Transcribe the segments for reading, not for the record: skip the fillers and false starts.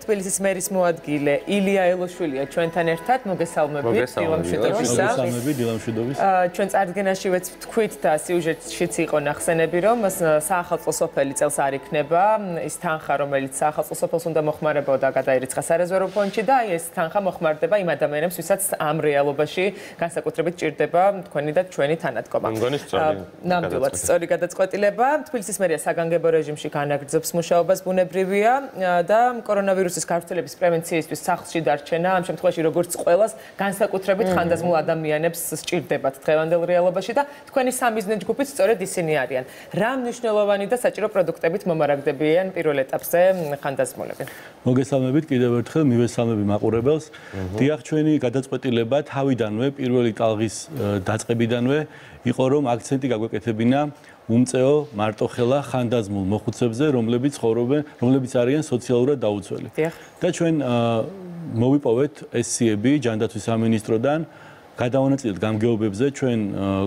თბილისის მერის მოადგილე ილია ელოშვილია ჩვენთან ერთად. მოგესალმებით დილამშვიდობისა. ჩვენ წარდგენაშივეც ვთქვით და სიუჟეტშიც იყო ნახსენები, რომ საახალწლო სოფელი წელს არ იქნება. ის თანხა, რომელიც საახალწლო სოფელს უნდა მოხმარებოდა, გადაირიცხა სარეზერვო ფონდში და ეს თანხა მოხმარდება იმ ადამიანებს, ვისაც ამ რეალობაში განსაკუთრებით ჭირდება თქვენი და ჩვენი თანადგომა. ნამდვილად სწორი გადაწყვეტილება. თბილისის მერია საგანგებო რეჟიმში განაგრძობს მუშაობას ბუნებრივია და კორონავირუსის გავრცელების პრევენციისთვის სახლში დარჩენა ამ შემთხვევაში როგორც ყველას განსაკუთრებით ხანდაზმულ ადამიანებს სჭირდებათ დღევანდელ რეალობაში და თქვენი სამიზნე ჯგუფიც სწორედ ისინი არიან. რა მნიშვნელოვანი და საჭირო პროდუქტებით მომარაგდებიან პირველ ეტაპზე ხანდაზმულები? მოგესალმებით კიდევ ერთხელ მივესალმები მაყურებელს. დიახ, ჩვენი გადაწყვეტილება თავიდანვე პირველი ტალღის დაწყებიდანვე იყო რომ აქცენტი გაგვეკეთებინა უმწეო მარტოხელა ხანდაზმულ მოხუცებზე, რომლებიც არიან სოციალურად დაუცველი. და ჩვენ მოვიპოვეთ ეს სიები ჯანდაცვის სამინისტროდან, გადავანაწილეთ გამგეობებზე, ჩვენ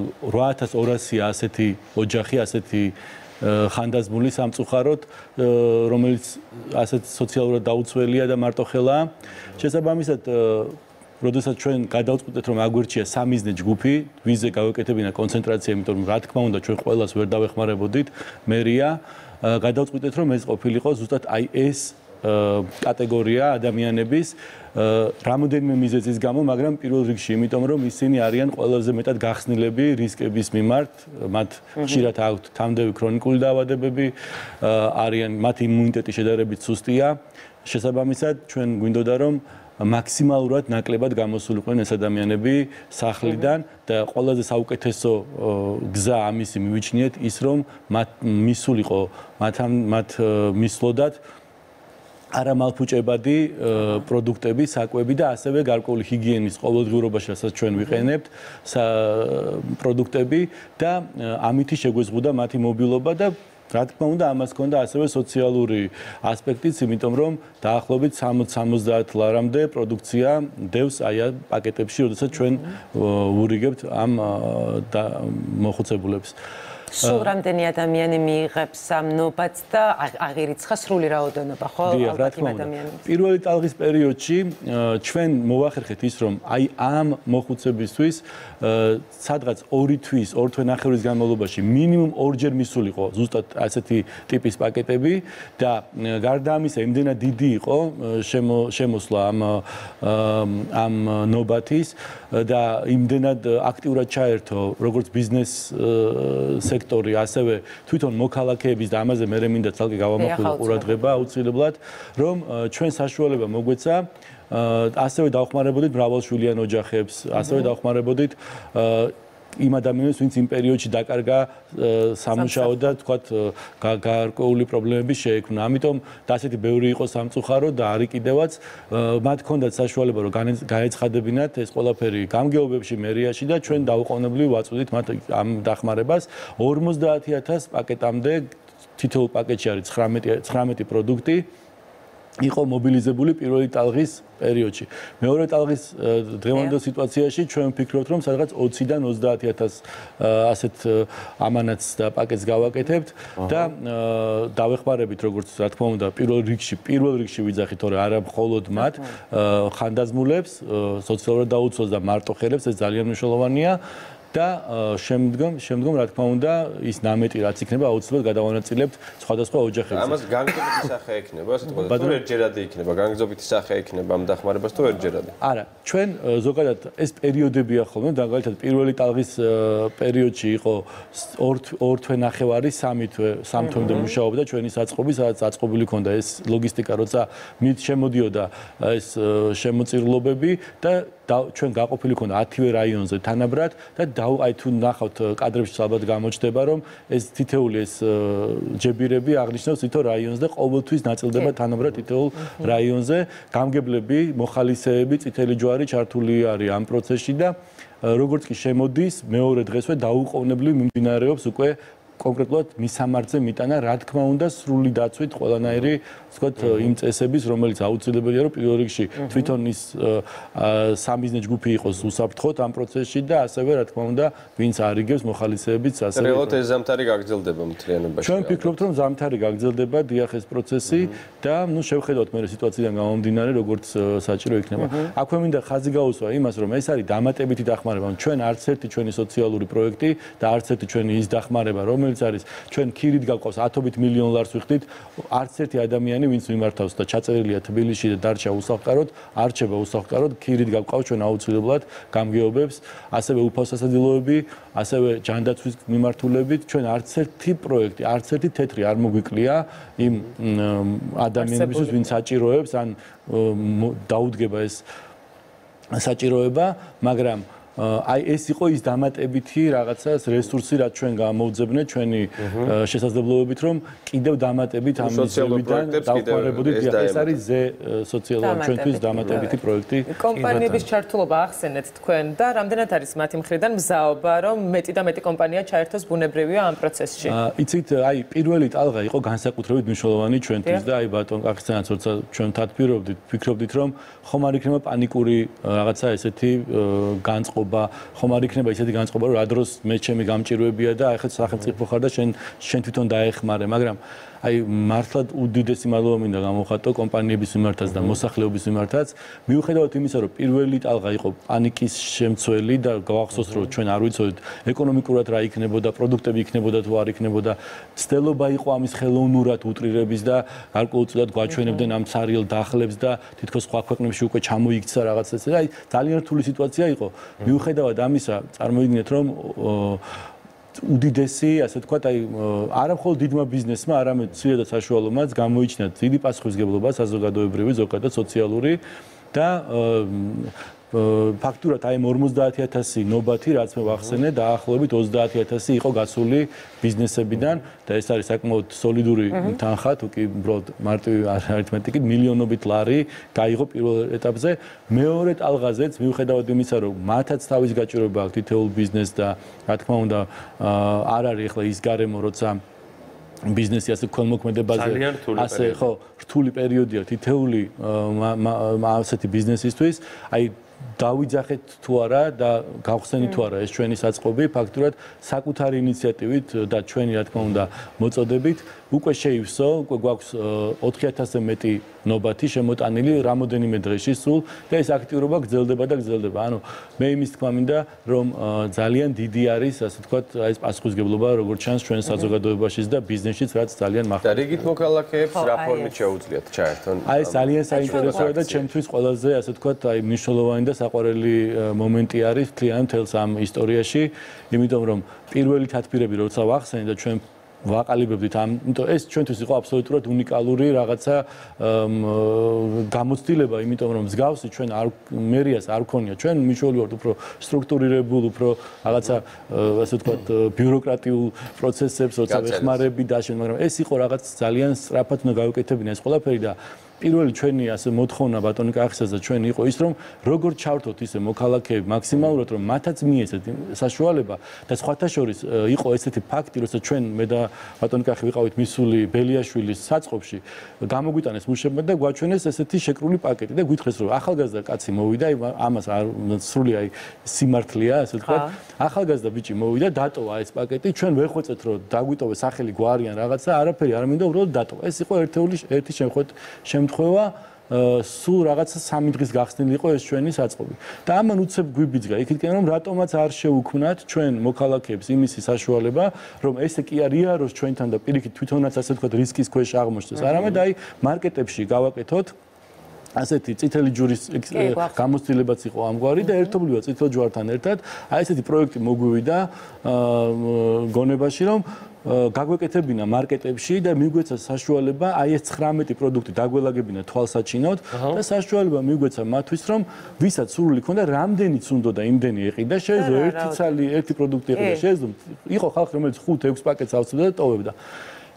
8200 ასეთი ოჯახი, ასეთი ხანდაზმული სამწუხაროდ, რომელიც ასეთ სოციალურად დაუცველია და მარტოხელაა. შესაბამისად როდესაც ჩვენ გადავწყვეტეთ რომ აგვერჩია სამიზნე ჯგუფი, ვიზზე გავეკეთებინა კონცენტრაცია, იმიტომ რომ რა თქმა უნდა ჩვენ ყველას ვერ დავეხმარებოდით, მერია გადავწყვეტეთ რომ ეს ყოფილიყო ზუსტად აი ეს კატეგორია ადამიანების რამოდენიმე მიზეზის გამო, მაგრამ პირველ რიგში იმიტომ რომ ისინი არიან ყველაზე მეტად გახსნილები რისკების მიმართ, მათ ხშირად აქვთ თამდევი ქრონიკული დაავადებები, არიან მათი იმუნიტეტი შედარებით სუსტია. შესაბამისად ჩვენ გვინდოდა რომ მაქსიმალურად ნაკლებად გამოსულიყვნენ ეს ადამიანები სახლიდან და ყველაზე საუკეთესო გზა ამისი მივიჩნიეთ ის რომ მისულიყო მათ მისლოდათ არამალფუჭებადი პროდუქტები, საკვები და ასევე გარკვეული ჰიგიენის ყოველდღიურობაში რასაც ჩვენ ვიყენებთ პროდუქტები და ამითი შეგვეზღუდა მათი მობილობა და რა თქმა უნდა ამას ჰქონდა ასევე სოციალური ასპექტიც, იმიტომ რომ დაახლოებით 60-70 ლარამდე პროდუქცია დევს აი ამ პაკეტებში, როდესაც ჩვენ ვურიგებთ ამ მოხუცებულებს. სულ რამდენი ადამიანი მიიღებს ამ ნობათს და აღირიცხა სრული რაოდენობა, ხო? პირველი ტალღის პერიოდში ჩვენ მოვახერხეთ ის, რომ აი ამ მოხუცებისთვის სადღაც 2 თვის, 2 თვენახევრის განმავლობაში მინიმუმ 2ჯერ მისულიყო ზუსტად ასეთი ტიპის პაკეტები და გარდა ამისა იმდენად დიდი იყო შემოსვლა ამ ნობათის და იმდენად აქტიურად ჩაერთო როგორც ბიზნეს სექტორი, ასევე თვითონ მოქალაქეების და ამაზე მე მინდა ცალკე გავამახვილო ყურადღება აუცილებლად, რომ ჩვენ საშუალება მოგვეცა ასევე დავხმარებოდით მრავალშვილიან ოჯახებს, ასევე დავხმარებოდით იმ ადამიანებს, ვინც იმ პერიოდში დაკარგა სამუშაო და თქვათ გარკვეული პრობლემები შეექმნა. ამიტომ და ასეთი ბევრი იყო სამწუხარო და არის კიდევაც მათ ჰქონდათ საშუალება რომ გაეცხადებინათ ეს ყველაფერი გამგეობებში მერიაში და ჩვენ დაუყოვნებლივ ვაწვდით მათ ამ დახმარებას 50000 პაკეტამდე, თითოეულ პაკეტში არის 19 პროდუქტი. იყო მობილიზებული პირველი ტალღის პერიოდში. მეორე ტალღის დღევანდელ სიტუაციაში ჩვენ ვფიქრობთ, რომ სადღაც 20-დან 30000 ასეთ ამანათს და პაკეტს გავაკეთებთ და დავეხმარებით როგორც რა თქმა უნდა პირველ რიგში ვიძახით, თორე არა მხოლოდ მათ ხანდაზმულებს, სოციალურად დაუცველს და მარტოხელებს, ეს ძალიან მნიშვნელოვანია. და შემდგომ რა თქმა უნდა ის ნამეტი რაც იქნება აუცილებლად გადავანაწილებთ სხვადასხვა ოჯახებზე. ამას განგრძობითი სახე ექნება, ასე თქვა, თუ ერთჯერადი იქნება, განგრძობითი სახე ექნება ამ დახმარებას თუ ერთჯერადი? არა, ჩვენ ზოგადად ეს პერიოდებია ხოლმე, მაგალითად პირველი ტალღის პერიოდში იყო 2 თვენახევარი, 3 თვემდე მუშაობდა ჩვენი საწყობი, სადაც აწყობილი ქონდა ეს ლოგისტიკა, როცა შემოდიოდა ეს შემოწირულობები და ჩვენ გაყოფილი ქონდა 10-ვე რაიონზე თანაბრად და აი თუ ნახავთ კადრებში ალბათ გამოჩნდება რომ ეს თითეული ეს ჯებირები აღნიშნავს თითო რაიონს და ყოველთვის ნაწილდება თანაბრად თითოეულ რაიონზე გამგებლები, მოხალისეები, წითელი ჯვარი ჩართული არის ამ პროცესში და როგორც კი შემოდის მეორე დღესვე დაუყოვნებლივ მიმდინარეობს უკვე კონკრეტულად მისამართზე მიტანა, რა თქმა უნდა, სრული დაცვით ყველანაირი, ვთქვათ, იმ წესების, რომელიც აუცილებელია, რომ პირველ რიგში თვითონ ის სამიზნე ჯგუფი იყოს უსაფრთხოდ ამ პროცესში და ასევე, რა თქმა უნდა, ვინც არიგებს მოხალისეებიც ასევე. რეალურად ეს ზამთარი გაგრძელდება მთლიანობაში. ჩვენ ვფიქრობთ, რომ ზამთარი გაგრძელდება დიახ ეს პროცესი და ნუ შევხედოთ მე სიტუაციიდან გამომდინარე, როგორც საჭირო იქნება. აქვე მინდა ხაზი გაუსვა იმას, რომ ეს არის დამატებითი დახმარება. ჩვენ არც ერთი ჩვენი სოციალური პროექტი და არც ერთი ჩვენი ის დახმარება, რომელიც არის ჩვენ ქირით გავყავს 10 მილიონ ლარს ვიხდით, არც ერთი ადამიანი, ვინც მიმართავს და ჩაწერილია თბილისში და დარჩა უსახლკაროდ, არჩება უსახლკაროდ, ქირით გავყავს ჩვენ აუცილებლად გამგეობებს, ასევე უფალსასადილოები, ასევე ჯანდაცვის მიმართულებით, ჩვენ არც ერთი პროექტი, არც ერთი თეთრი არ მოგვიკლია იმ ადამიანებისთვის, ვინც საჭიროებს ან დაუდგება ეს საჭიროება, მაგრამ აი ეს იყო ის დამატებითი რაღაცა რესურსი, რაც ჩვენ გამოვძებნეთ ჩვენი შესაძლებლობებით, რომ კიდევ დამატებით ამ მიზნებიდან დავხმარებოდით. ეს არის ზე სოციალურ ჩვენთვის დამატებითი პროექტი. კომპანიების ჩართულობა ახსენეთ თქვენ და რამდენად არის მათი მხრიდან მზაობა, რომ მეტი და მეტი კომპანია ჩაერთოს ბუნებრივია ამ პროცესში? იცით, აი პირველი ტალღა იყო განსაკუთრებით მნიშვნელოვანი ჩვენთვის და აი ბატონ კახისთანაც როცა ჩვენ თათბირობდით, ფიქრობდით, რომ ხომ არ იქნება პანიკური რაღაცა ესეთი განწყობა, ხომ არ იქნება ისეთი განწყობა, რომ რა დროს მე ჩემი გამჭირვებია და ახლა სახელმწიფო ხარ და შენ თვითონ დაეხმარე, მაგრამ აი მართლად უდიდესი მადლობა მინდა გამოვხატო კომპანიების მიმართაც და მოსახლეობის მიმართაც. მიუხედავად იმისა, რომ პირველი ტალღა იყო პანიკის შემცველი და გავახსოვს, რომ ჩვენ არ ვიცოდით ეკონომიკურად რა იქნებოდა, პროდუქტები იქნებოდა თუ არ იქნებოდა, ცდელობა იყო ამის ხელოვნურად უტრირების და გარკვეულწილად გვაჩვენებდნენ ამ ცარიელ დახლებს და თითქოს სხვა ქვეყნებში უკვე ჩამოიქცა რაღაცა და აი ძალიან რთული სიტუაცია იყო. მიუხედავად ამისა, წარმოიდგინეთ, რომ უდიდესი, ასე ვთქვათ, აი არა მხოლოდ დიდმა ბიზნესმა, არამედ მცირე და საშუალომაც გამოიჩინა დიდი პასუხისმგებლობა საზოგადოებრივი, ზოგადად სოციალური და ფაქტურად აი 50,000 ნობათი, რაც მე ვახსენე, დაახლოებით 30,000 იყო გასული ბიზნესებიდან და ეს არის საკმაოდ სოლიდური თანხა, თუ კი უბრალოდ მარტივი არითმეტიკით მილიონობით ლარი გაიღო პირველ ეტაპზე. მეორე ტალღაზეც მიუხედავად იმისა, რომ მათაც თავის გაჭირვება აქვს თითოეულ ბიზნესს და რა თქმა უნდა არ არის ახლა ის გარემო, როცა ბიზნესი ასე ქონმოქმედებაზე ასე ხო რთული პერიოდია თითოეული ასეთი ბიზნესისთვის, აი დავიძახეთ თუ არა და გავხსენით თუ არა ეს ჩვენი საწყობი, ფაქტურად საკუთარი ინიციატივით და ჩვენი რა თქმა უნდა მოწოდებით უკვე შეივსო, უკვე გვაქვს 4,000-ზე მეტი ნობათი შემოტანილი რამოდენიმე დღეში სულ და ეს აქტიურობა გრძელდება და გრძელდება. ანუ მე იმის თქმა მინდა, რომ ძალიან დიდი არის, ასე ვთქვათ, ეს პასუხისმგებლობა, როგორც ჩანს ჩვენ საზოგადოებაშიც და ბიზნესშიც, რაც ძალიან მახსოვს. და რიგით მოქალაქეებს რა ფორმით შეუძლიათ ჩაერთონ? აი ეს ძალიან საინტერესოა და ჩემთვის ყველაზე, ასე ვთქვათ, აი მნიშვნელოვანი და საყვარელი მომენტი არის მთლიან მთელს ამ ისტორიაში, იმიტომ რომ პირველი თათბირები როცა ვახსენე და ჩვენ ვაყალიბებდით ამიტომ ეს ჩვენთვის იყო აბსოლუტურად უნიკალური რაღაცა გამოცდილება, იმიტომ რომ მსგავსი ჩვენ მერიას არ ქონია. ჩვენ მიშველი ვართ უფრო სტრუქტურირებულ, უფრო რაღაცა ასე ვთქვათ ბიუროკრატიულ პროცესებს, როცა ვეხმარები და შენ, მაგრამ ეს იყო რაღაც ძალიან სწრაფად უნდა გავაკეთებინა ეს ყველაფერი და პირველი ჩვენი ასე მოთხოვნა ბატონი კახისას და ჩვენ იყო ის, რომ როგორ ჩავთოთ ისე მოქალაქეები მაქსიმალურად, რომ მათაც მიეცეთ საშუალება და სხვათა შორის იყო ესეთი ფაქტი, როცა ჩვენ მე და ბატონი კახი ვიყავით მისული ბელიაშვილის საწყობში, გამოგვიტანეს მუშებმა და გვაჩვენეს ესეთი შეკრული პაკეტი და გვითხრეს, რომ ახალგაზრდა კაცი მოვიდა, ამას არ სრული აი სიმართლეა, ასე ვთქვათ, ახალგაზრდა ბიჭი მოვიდა, დატოვა ეს პაკეტი, ჩვენ ვერ ხვეწეთ, რომ დაგვიტოვეს სახელი გვარიან რაღაცა, არაფერი არ მინდა, უბრალოდ დატოვა. ეს იყო ერთი შემთხვევა, სულ რაღაცა 3 დღის გახსნილი იყო ეს ჩვენი საწყობი. და ამან უცებ გვიბიძგა იქითკენ, რომ რატომაც არ შევუქმნათ ჩვენ მოქალაქეებს იმისი საშუალება, რომ ესე კი არ იაროს ჩვენთან და პირიქით თვითონაც ასე ვთქვათ რისკის ქვეშ აღმოჩნდეს, არამედ აი მარკეტებში გავაკეთოთ ასეთი წითელი ჯვრის გამოცდილებაც იყო ამგვარი და ერთობლივად წითელ ჯვართან ერთად აი ესეთი პროექტი მოგვივიდა გონებაში, რომ გაგვეკეთებინა მარკეტებში და მიგვეცა საშუალება აი ეს 19 პროდუქტი დაგველაგებინა თვალსაჩინოდ და საშუალება მიგვეცა მათთვის, რომ ვისაც სურვილი ქონდა რამდენიც უნდა და იმდენი ეყიდა, შეეძლო ერთი პროდუქტი ეყიდა, შეეძლო იყო ხალხი, რომელიც 5-6 პაკეტს ავსებდა და ტოვებდა.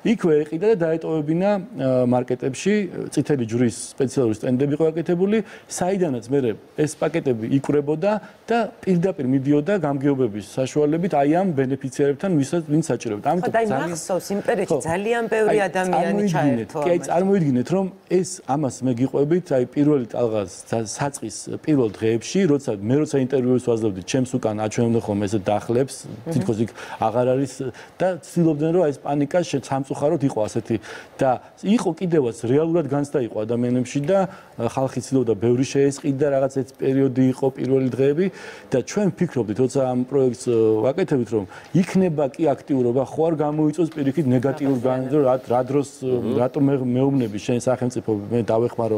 იქვე ეყიდა და დაეტოვებინა მარკეტებში, წითელი ჯვრის სპეციალური სტენდები იყო აკეთებული, საიდანაც მე ეს პაკეტები იკვრებოდა და პირდაპირ მიდიოდა გამგეობების საშუალებით აი ამ ბენეფიციარებთან, ვინც საჭიროებდა. ამიტომ მახსოვს იმ პერიოდში ძალიან ბევრი ადამიანი ჩაერთო. კი, წარმოიდგინეთ, რომ ეს ამას მე გიყვებით, აი პირველი ტალღას საწყის პირველ დღეებში, როცა ინტერვიუს ვაძლევდი, ჩემს უკან აჩვენებდნენ ხოლმე ესე დახლებს, თითქოს იქ აღარ არის და ცდილობდნენ რომ ეს პანიკა სამწუხაროდ იყო ასეთი და იყო კიდევაც რეალურად განცდა იყო ადამიანებში და ხალხი ცდილობდა ბევრი შეესყიდა რაღაც ეს პერიოდი იყო პირველი დღეები და ჩვენ ვფიქრობდით როცა ამ პროექტს ვაკეთებთ რომ იქნება კი აქტიურობა ხო არ გამოიწვევს პირიქით ნეგატიურ რა დროს რატომ მეუბნები შენ სახელმწიფო მე დავეხმარო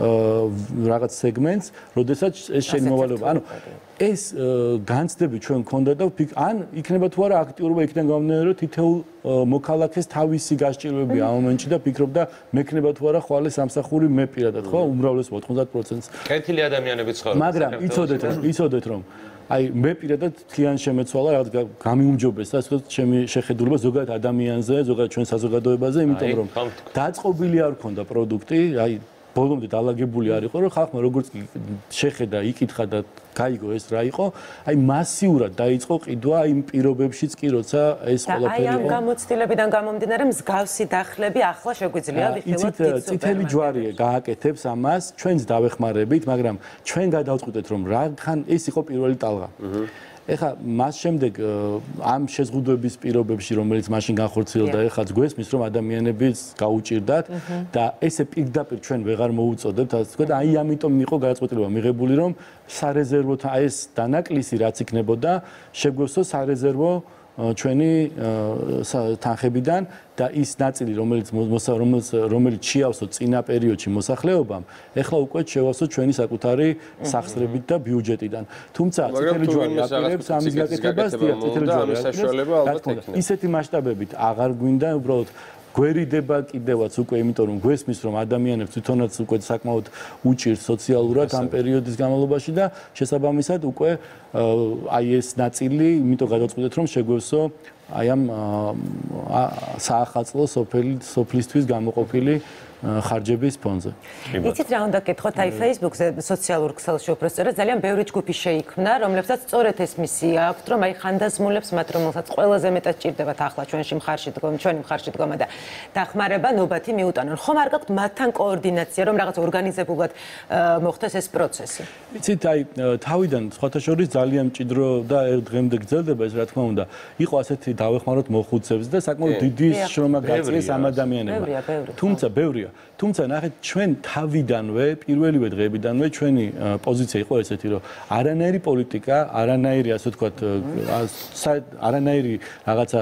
რაღაც სეგმენტს როდესაც ეს შენი მოვალეობა ანუ ეს განცდები ჩვენ გქონდა და ან იქნება თუ არა აქტიურობა იქიდან გამომდინარე რომ თითოეულ მოქალაქეს თავისი გასჭირვებია ამ მომენტში და ფიქრობდა მექნება თუ არა ხვალე სამსახური მე პირადად ხო უმრავლეს 90%-ს კეთილი ადამიანები ცხოვრობენ მაგრამ იცოდეთ რომ აი მე პირადად თლიან შემეცვალა რაღაც გამიუმჯობესა ასე ვთქვათ ჩემი შეხედულება ზოგადად ადამიანზე ზოგადად ჩვენ საზოგადოებაზე იმიტომ რომ დაწყობილი არ ქონდა პროდუქტი აი ბოლომდე დალაგებული არ იყო რომ ხალხმა როგორც კი შეხედა იკითხა და გაიგო ეს რა იყო აი მასიურად დაიწყო ყიდვა იმ პირობებშიც კი როცა ეს ყველაფერი იყო აი ამ გამოცდილებიდან გამომდინარე მსგავსი დახლები ახლა შეგვიძლია ვიხილოთ წითელი ჯვარია გააკეთებს ამას ჩვენც დავეხმარებით მაგრამ ჩვენ გადავწყვიტეთ რომ რადგან ეს იყო პირველი ტალღა ეხა მას შემდეგ ამ შეზღუდვების პირობებში რომელიც მაშინ განხორციელდა ეხაც გვესმის რომ ადამიანებს გაუჭირდათ და ესე პირდაპირ ჩვენ ვეღარ მოუწოდებთ ასე ვთქვათ აი ამიტომ იყო გადაწყვეტილება მიღებული რომ სარეზერვო ეს დანაკლისი რაც იქნებოდა შეგვეცო სარეზერვო ჩვენი თანხებიდან და ის ნაწილი რომელიც შეავსო წინა პერიოდში მოსახლეობამ ეხლა უკვე შევავსო ჩვენი საკუთარი სახსრებით და ბიუჯეტიდან თუმცა წითელი ჯვარი აპირებს ამის გაკეთებას წითელი ჯვარი აპირებს ისეთი მასშტაბებით აღარ გვინდა უბრალოდ გვერიდება კიდევაც უკვე იმიტომ რომ გვესმის რომ ადამიანებს თვითონაც უკვე საკმაოდ უჭირს სოციალურად ამ პერიოდის განმავლობაში და შესაბამისად უკვე აი ეს ნაწილი იმიტომ გადავწყვეტეთ რომ შეგვევსო აი ამ საახალწლო სოფლისთვის გამოყოფილი ხარჯების ფონზე. იცით რა უნდა გკითხოთ აი Facebook-ზე სოციალურ ქსელში უბრალოდ ძალიან ბევრი ჯგუფი შეიქმნა, რომლებსაც სწორედ ეს მისია აქვთ, რომ აი ხანდაზმულებს მათ რომელსაც ყველაზე მეტად ჭირდებათ ახლა ჩვენი მხარში დგომა და დახმარება ნობათი მიუტანონ. ხომ არ გაქვთ მათთან координация, რომ რაღაც ორგანიზებულად მოხდეს ეს პროცესი? იცით აი თავიდან სხვათა შორის ძალიან მჭიდრო და დღემდე გრძელდება ეს რა თქმა უნდა. იყო ასეთი დავეხმაროთ მოხუცებს და საკმაოდ დიდი შრომა გაწყეს ამ ადამიანებმა. თუმცა ბევრია თუმცა ნახეთ ჩვენ თავიდანვე პირველივე დღეებიდანვე ჩვენი პოზიცია იყო ესეთი რომ არანაირი პოლიტიკა არანაირი ასე ვთქვათ არანაირი რაღაცა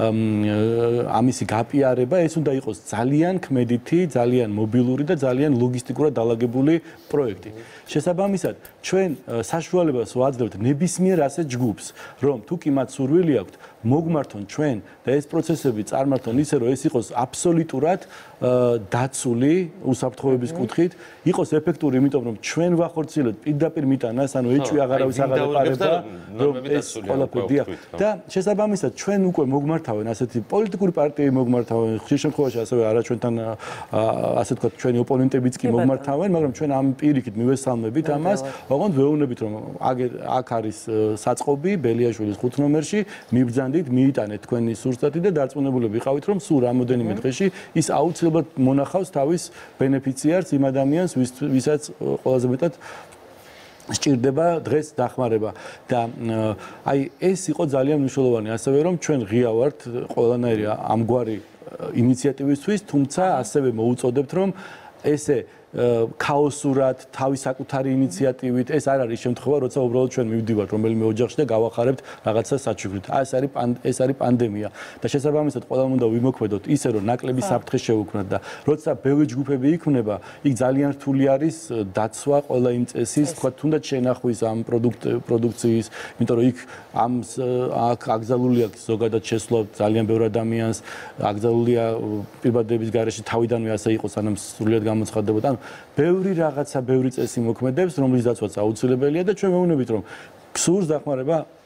ამისი გაპიარება ეს უნდა იყოს ძალიან ქმედითი ძალიან მობილური და ძალიან ლოგისტიკურად დალაგებული პროექტი შესაბამისად ჩვენ საშუალებას ვაძლევთ ნებისმიერ ასეთ ჯგუფს რომ თუ კი მათ სურვილი აქვთ მოგმართონ ჩვენ და ეს პროცესები წარმართონ ისე რომ ეს იყოს აბსოლუტურად დაცული უსაფრთხოების კუთხით იყოს ეფექტური იმიტომ რომ ჩვენ ვახორციელებთ პირდაპირ მიტანას ანუ ეჭვი აღარავის აღარ ეყარება რომ ეს ყველაფერი დიახ და შესაბამისად ჩვენ უკვე მოგმართავენ ასეთი პოლიტიკური პარტიები მოგმართავენ ხშირ შემთხვევაში ასევე არა ჩვენთან ასე ვთქვათ ჩვენი ოპონენტებიც კი მოგმართავენ მაგრამ ჩვენ ამ პირიქით მივესალმებით ამას ოღონდ ვეუბნებით რომ აქ არის საწყობი ბელიაშვილის 5 ნომერში მიბრძანდით მიიტანეთ თქვენი სურსათი და დარწმუნებულები ვიყავით რომ სულ რამოდენიმე დღეში ის აუცილებლად მონახავს თავის ბენეფიციარს იმ ადამიანს ვისაც ყველაზე მეტად სჭირდება დღეს დახმარება და აი ეს იყო ძალიან მნიშვნელოვანი ასევე რომ ჩვენ ღია ვართ ყველანაირი ამგვარი ინიციატივისთვის თუმცა ასევე მოუწოდებთ რომ ესე ქაოსურად თავის საკუთარი ინიციატივით ეს არ არის შემთხვევა როცა უბრალოდ ჩვენ მივდივართ რომელიმე ოჯახში და გავახარებთ რაღაცა საჩუქრით ეს არის პანდემია და შესაბამისად ყველამ უნდა ვიმოქმედოთ ისე რომ ნაკლები საფრთხე შევუქმნათ და როცა ბევრი ჯგუფები იქმნება იქ ძალიან რთული არის დაცვა ყველა იმ წესის თქვა თუნდაც შენახვის ამ პროდუქციის იმიტომ რომ იქ აქ აკრძალულია ზოგადად შესვლა ძალიან ბევრ ადამიანს აკრძალულია პირბადების გარეშე თავიდანვე ასე იყო სანამ სრულად გამოცხადდებოდა ბევრი რაღაცა, ბევრი წესი მოქმედებს, რომლის დაცვაც აუცილებელია და ჩვენ ვეუბნებით, რომ გსურს დახმარება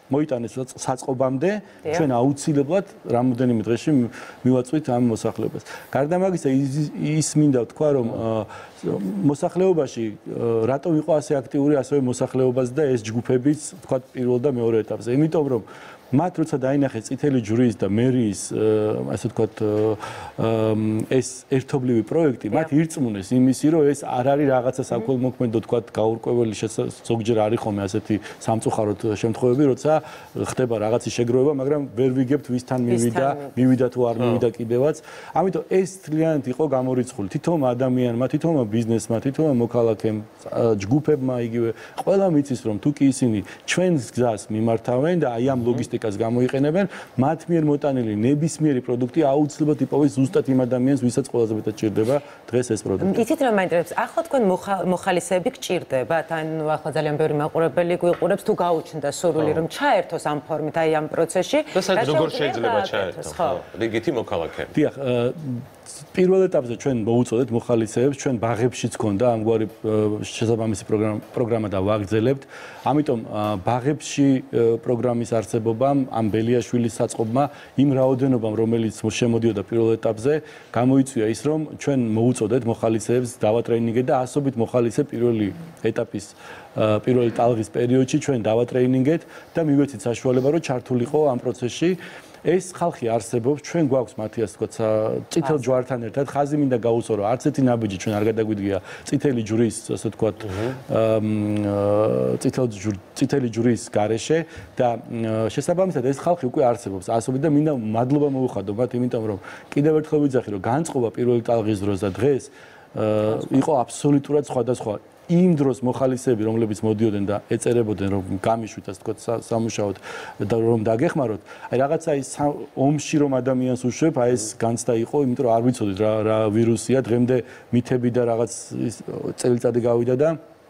მოიტანეს საწყობამდე, ჩვენ აუცილებლად რამოდენიმე დღეში მივაწვით ამ მოსახლეობას. გარდა ამისა ის მინდა ვთქვა, რომ მოსახლეობაში რატომ იყო ასე აქტიური ასევე მოსახლეობაც და ეს ჯგუფებიც ვთქვა პირველ და მეორე ეტაპზე. იმიტომ რომ მათ როცა დაინახეს წითელი ჯვრის და მერის ასე ვთქვათ ეს ერთობლივი პროექტი, მათ ირწმუნეს იმისი, რომ ეს არ არის რაღაცა საქველმოქმედო ვთქვათ გაურკვეველი ზოგჯერ არის ხოლმე ასეთი სამწუხაროდ შემთხვევები, როცა ხდება რაღაცის შეგროვება, მაგრამ ვერ ვიგებთ ვისთან მივიდა თუ არ მივიდა კიდევაც. ამიტომ ეს თლიანად იყო გამორიცხული თითოეულ ადამიანმა, თითოეულ ბიზნესმა, თითოეულ მოქალაქემ, ჯგუფებმა იგივე, ყველამ იცის რომ თუ კი ისინი ჩვენს გზას მიმართავენ და აი ამ ლოგისტიკას გამოიყენებენ, მათ მიერ მოტანილი ნებისმიერი პროდუქტი აუცილებლად იპოვეს ზუსტად იმ ადამიანს, ვისაც ყველაზე მეტად ჭირდება დღეს ეს პროდუქტი. იცით რა მაინტერესებს? ახლა თქვენ მოხალისეები გჭირდებათ? ანუ ახლა ძალიან ბევრი მაყურებელი გვიყურებს, თუ გაუჩნდა სურვილი რომ ჩაერთოს ამ ფორმით აი ამ პროცესში. და საერთოდ როგორ შეიძლება ჩაერთოს? რიგითი მოქალაქეები. დიახ, პირველ ეტაპზე ჩვენ მოუწოდეთ მოხალისეებს, ჩვენ ბაღებშიც ქონდა ამგვარი შესაბამისი პროგრამა და ვაგრძელებთ. ამიტომ ბაღებში პროგრამის არსებობამ, ამ ბელიაშვილის საწყობმა, იმ რაოდენობამ, რომელიც შემოდიოდა პირველ ეტაპზე, გამოიწვია ის, რომ ჩვენ მოუწოდეთ მოხალისეებს დავატრეინინგეთ და ასობით მოხალისე პირველი ეტაპის პირველი ტალღის პერიოდში ჩვენ დავატრეინინგეთ და მივეცით საშუალება, რომ ჩართულიყო ამ პროცესში. ეს ხალხი არსებობს, ჩვენ გვაქვს მათი ასე ვთქვათ, წითელ ჯვართან ერთად, ხაზი მინდა გაუსვა, რომ არც ერთი ნაბიჯი ჩვენ არ გადაგვიდგია წითელი ჯვრის, ასე ვთქვათ, წითელი ჯვრის გარეშე და შესაბამისად ეს ხალხი უკვე არსებობს, ასობით და მინდა მადლობა მოუხადო მათ, იმიტომ რომ კიდევ ერთხელ ვიძახი, რომ განწყობა პირველი ტალღის დროს და დღეს იყო აბსოლუტურად სხვადასხვა. იმ დროს მოხალისეები, რომლებიც მოდიოდნენ და ეწერებოდნენ, რომ გამიშვით, ასე ვთქვათ, სამუშაოდ და რომ დაგეხმაროთ, აი რაღაცა ის ომში რომ ადამიანს უშვებ, აი ეს განცდა იყო, იმიტომ რომ არ ვიცოდით რა ვირუსია, დღემდე მითები და რაღაც წელიწადი გავიდა და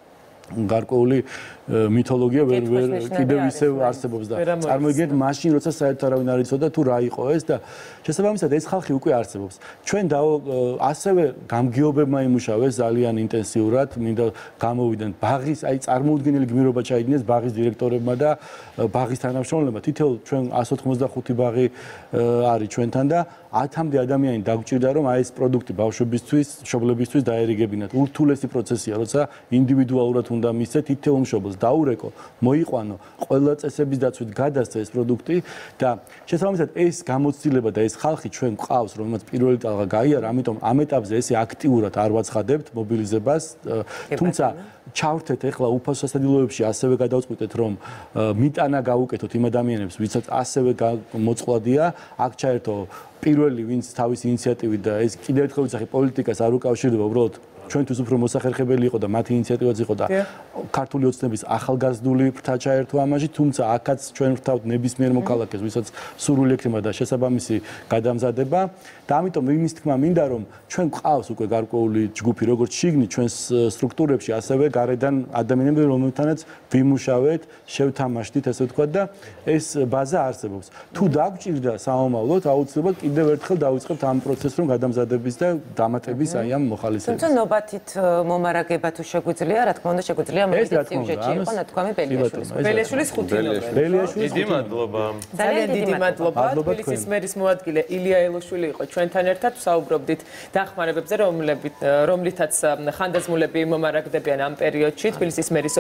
გარკვეული მითოლოგია კიდევ ისევ არსებობს და წარმოიდგინეთ მაშინ როცა საერთოდ არავინ არ იცოდა თუ რა იყო ეს და შესაბამისად ეს ხალხი უკვე არსებობს. ჩვენ ასევე გამგეობებმა იმუშავეს ძალიან ინტენსიურად, მინდა გამოვიდნენ ბაღის, აი წარმოუდგენელი გმირობა ჩაიდინეს ბაღის დირექტორებმა და ბაღის თანამშრომლებმა. თითოეულ ჩვენ 185 ბაღი არის ჩვენთან და 10-მდე ადამიანი დაგვჭირდა რომ აი ეს პროდუქტი ბავშვებისთვის, მშობლებისთვის დაერიგებინათ. ურთულესი პროცესია, როცა ინდივიდუალურად უნდა მისცეთ თითოეულ მშობელს დაურეკო, მოიყვანო, ყველა წესების დაცვით გადასცა ეს პროდუქტი და შესაბამისად ეს გამოცდილება და ეს ხალხი ჩვენ გვყავს, რომელმაც პირველი ტალღა გაიარა, ამიტომ ამ ეტაპზე ესე აქტიურად არ ვაცხადებთ მობილიზებას, თუმცა ჩავრთეთ ახლა უფასო სასადილოებში ასევე გადავწყვიტეთ რომ მიტანა გავუკეთოთ იმ ადამიანებს, ვისაც ასევე მოწყვლადია, აქ ჩაერთო პირველი ვინც თავის ინიციატივით და ეს კიდევ ერთხელ ვიძახი პოლიტიკას არ უკავშირდება უბრალოდ ჩვენთვის უფრო მოსახერხებელი იყო და მათი ინიციატივაც იყო და ქართული ოცნების ახალგაზრდული ფრთა ჩაერთვა ამაში, თუმცა აქაც ჩვენ ვრთავთ ნებისმიერ მოქალაქეს, ვისაც სურვილი ექნება და შესაბამისი გადამზადება და ამიტომ იმის თქმა მინდა რომ ჩვენ გვყავს უკვე გარკვეული ჯგუფი როგორც შიგნით ჩვენს სტრუქტურებში, ასევე გარედან ადამიანები, რომელთანაც ვიმუშავეთ, შევთამაშდით, ასე ვთქვათ და ეს ბაზა არსებობს. თუ დაგვჭირდა სამომავლოდ, აუცილებლად კიდევ ერთხელ დავიწყებთ ამ პროცესს რომ გადამზადების და დამატების აი ამ მოხალისეებს. ნობათით მომარაგება თუ შეგვიძლია, რა თქმა უნდა შეგვიძლია მომდევნო სიუჟეტში იყო ნათქვამი ბელიაშვილის. ბელიაშვილის 5 ნოემბერი. ბელიაშვილის დიდი მადლობა. ძალიან დიდი მადლობა. თბილისის მერის მოადგილე ილია ელოშვილი იყო ჩვენთან ერთად, ვსაუბრობდით დახმარებებზე, რომლითაც ხანდაზმულები მომარაგდებიან ამ პერიოდში თბილისის მერის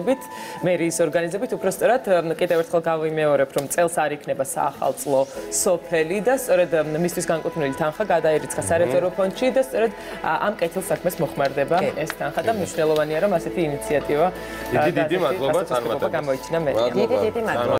ორგანიზებით, უпростоრად კიდევ ერთხელ გავიმეორებ, რომ წელს არ იქნება საახალწლო სოფელი და სწორედ მისთვის განკუთვნილი თანხა გადაირიცხა სარეზერვო ფონდში და სწორედ ამ კეთილ საქმეს მოხმარდება ეს თანხა და მნიშვნელოვანია რომ ასეთი ინიციატივა დიდი მადლობა წარმატებისთვის. გამოიჩინა მერია. დიდი მადლობა.